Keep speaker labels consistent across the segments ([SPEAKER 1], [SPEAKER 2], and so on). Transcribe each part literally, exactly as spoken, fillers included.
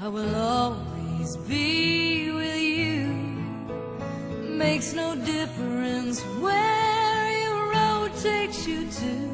[SPEAKER 1] I will always be with you. Makes no difference where your road takes you to.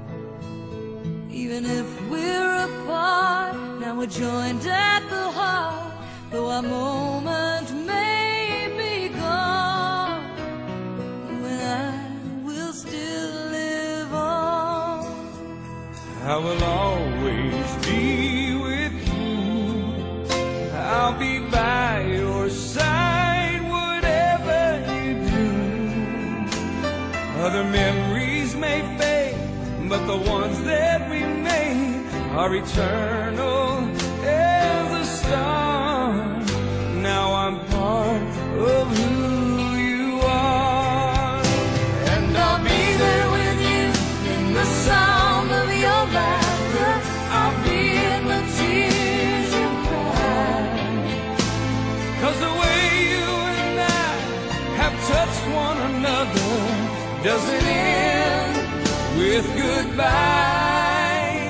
[SPEAKER 1] Even if we're apart, now we're joined at the heart. Though our moment may be gone, when I will still live on.
[SPEAKER 2] I will always be with you. I'll be by your side, whatever you do. Other memories may fade, but the ones that we made are eternal as a star. Now I'm part of who you are, and I'll be there with you in the sound of your laughter. I'll be in the tears you cry, 'cause the way you and I have touched one another doesn't end with goodbye.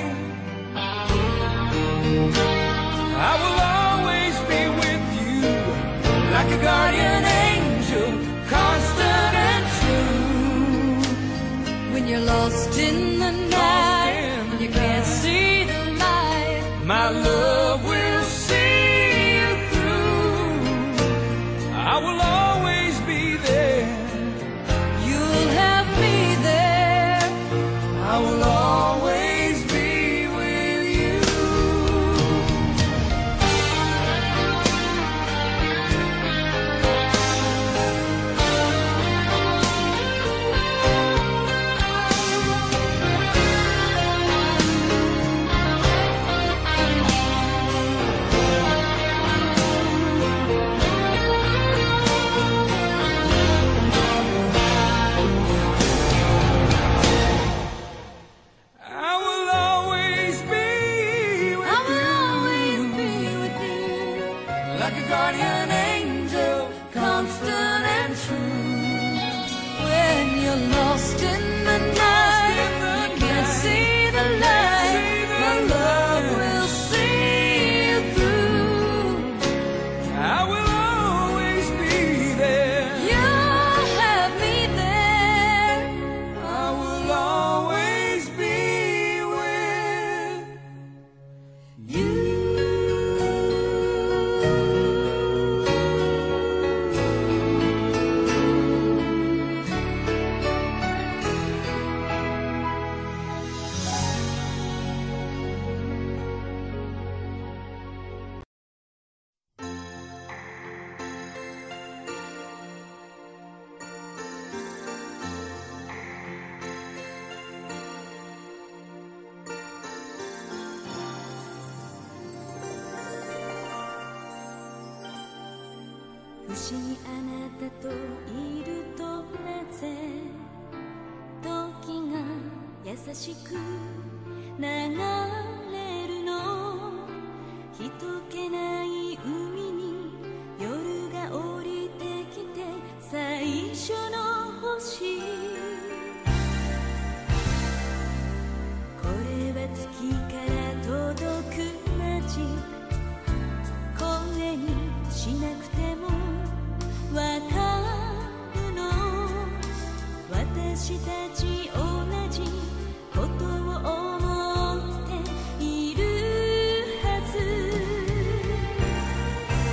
[SPEAKER 2] I will always be with you, like a guardian angel, constant and true.
[SPEAKER 1] When you're lost in the night, and you can't see the light,
[SPEAKER 2] my love will see you through. I will always be there.
[SPEAKER 1] you'll have me there.
[SPEAKER 2] I will always be with you. I will always be with
[SPEAKER 1] I will
[SPEAKER 2] you,
[SPEAKER 1] always be with you,
[SPEAKER 2] like a guardian angel, constant and true.
[SPEAKER 1] when you're lost in the night, you can't see the light, my love will see you through.
[SPEAKER 2] I will always be there.
[SPEAKER 1] You'll have me there.
[SPEAKER 2] I will always be with
[SPEAKER 1] You.
[SPEAKER 3] 不思議あなたといるとなぜ時が優しく流れるの。人気ない海に夜が降りてきて最初の星。これは月から届くマジック。声にしなくてもわかるの。私たち同じことを思っているはず。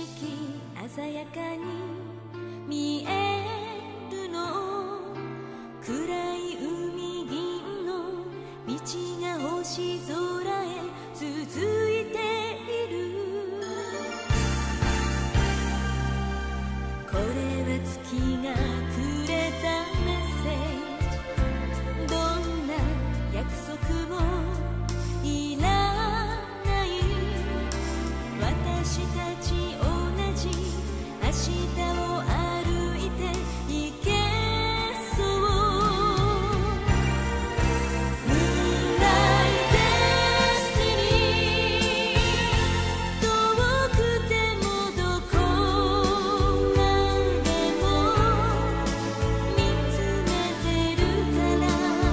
[SPEAKER 3] き鮮やかに見えるの暗い海銀の道が星空へ続いているこれは月がくれたメッセージどんな約束もいらない私たち同じ明日を歩いていけそうムーンライトデスティニー遠くてもどこまでも見つめてるから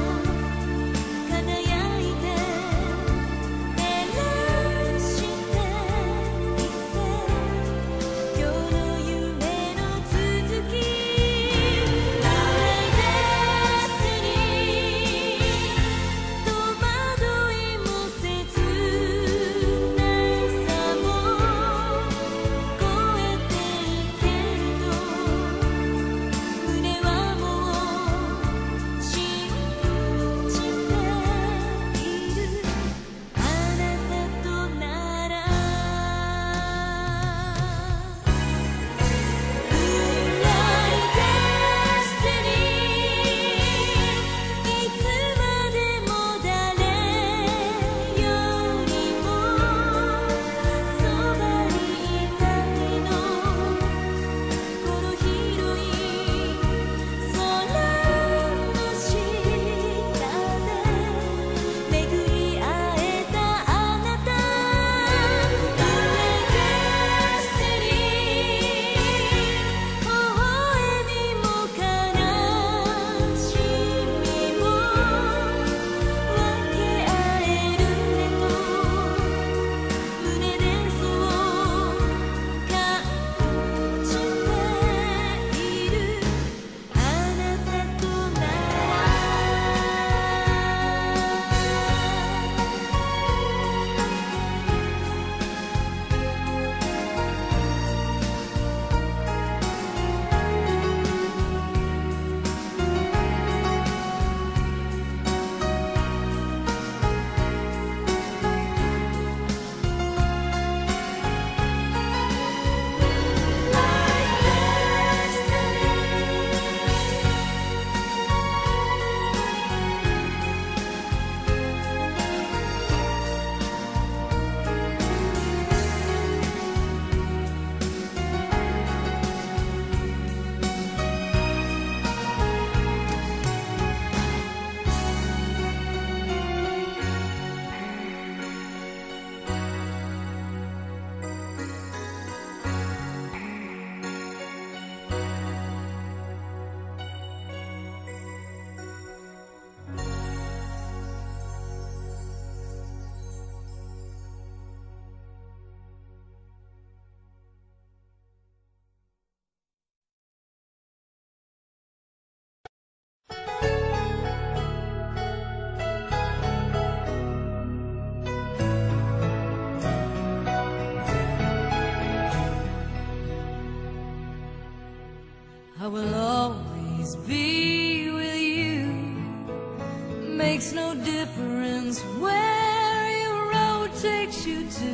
[SPEAKER 3] 輝いて照らしていて今日の夢の続き「ライデスティニー」戸惑いも切ないさも越えていけると胸はもう信じているあなたとならムーンライトデスティニーいつまでも誰よりもそばにいたいのこの広い空の下で巡り会えたあなたムーンライトデスティニー微笑みも悲しみも分け合えるねと胸でそう感じているあなたとな
[SPEAKER 1] I will always be with you. Makes no difference where your road takes you to.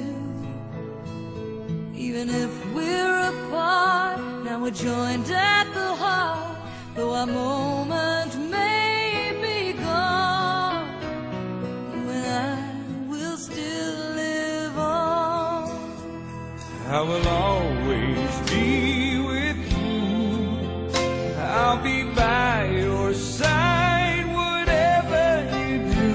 [SPEAKER 1] Even if we're apart, now we're joined at the heart. Though our moment may be gone, you and I will still live on.
[SPEAKER 2] I will always be with you. I'll be by your side, whatever you do.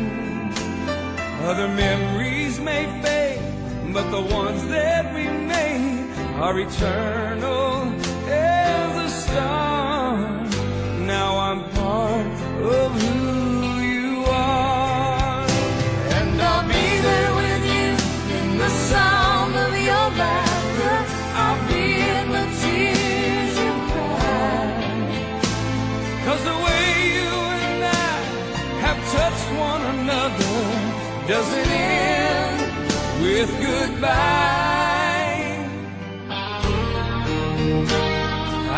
[SPEAKER 2] Other memories may fade, but the ones that we made are eternal as a star. Now I'm part of who you are, and I'll be there with you in the sound of your laughter. I'll be in the tears you cry, 'cause the way you and I have touched one another doesn't end with goodbye.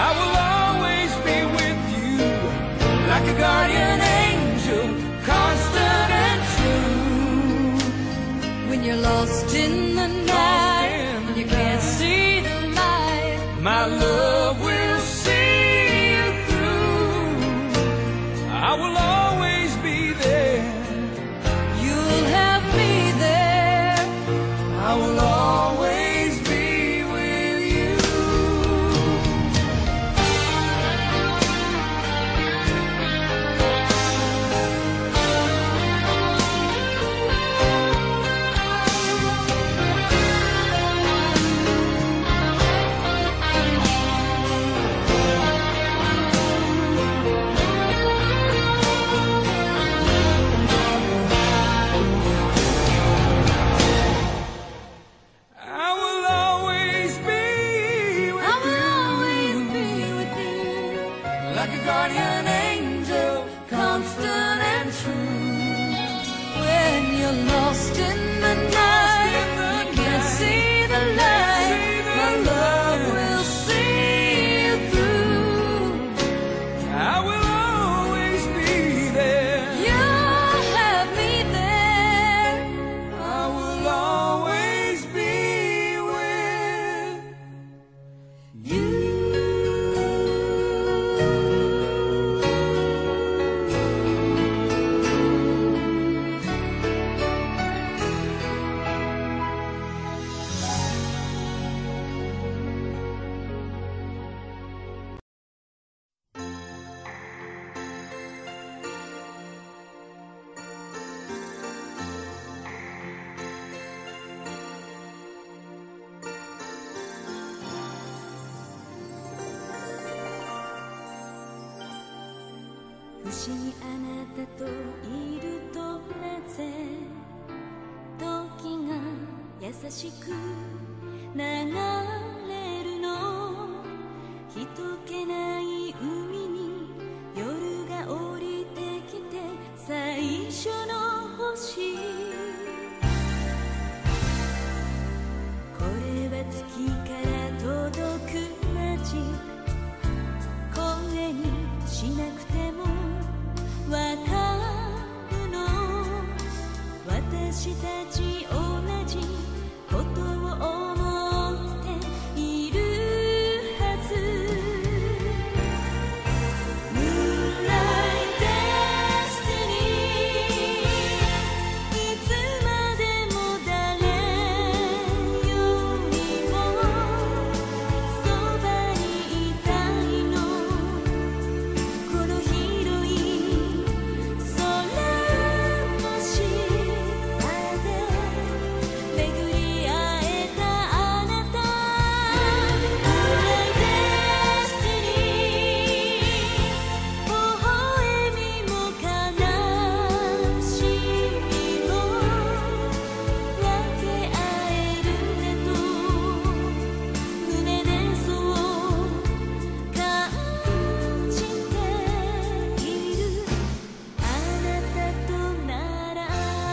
[SPEAKER 2] I will always be with you, like a guardian angel, constant and true.
[SPEAKER 1] When you're lost in the night, and you can't see the light,
[SPEAKER 2] my love will see you through. I will always be there.
[SPEAKER 1] you'll have me there.
[SPEAKER 2] I will always be with you. I will always be with
[SPEAKER 1] I will
[SPEAKER 2] you,
[SPEAKER 1] always be with you,
[SPEAKER 2] like a guardian angel, constant and true.
[SPEAKER 1] when you're lost in the night,
[SPEAKER 2] in the
[SPEAKER 1] you can't
[SPEAKER 2] night,
[SPEAKER 1] see the
[SPEAKER 2] see
[SPEAKER 1] light,
[SPEAKER 2] the
[SPEAKER 1] my love
[SPEAKER 2] light.
[SPEAKER 1] will see you through.
[SPEAKER 2] I will always be there.
[SPEAKER 1] You'll have me there.
[SPEAKER 2] I will always be with you.
[SPEAKER 3] 「不思議あなたといるとなぜ時が優しく流れるの」「人気ない海に夜が降りてきて最初の星」「これは月から届く街」「声にしなくてもわかるの」「私たち同じことを思っているはず」「Moonlight Destiny」「いつまでも誰よりもそばにいたいの」「この広い空の下で巡り会えたあなた」「Moonlight Destiny」「微笑みも悲しみも分け合えるねと胸でそう感じているあなたとなら」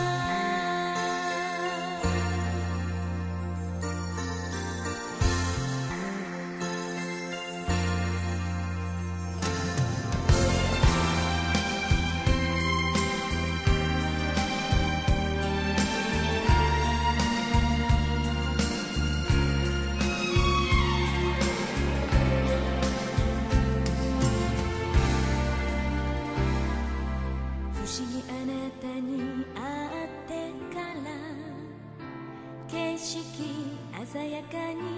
[SPEAKER 3] 不思議あなたに会ってから景色鮮やかに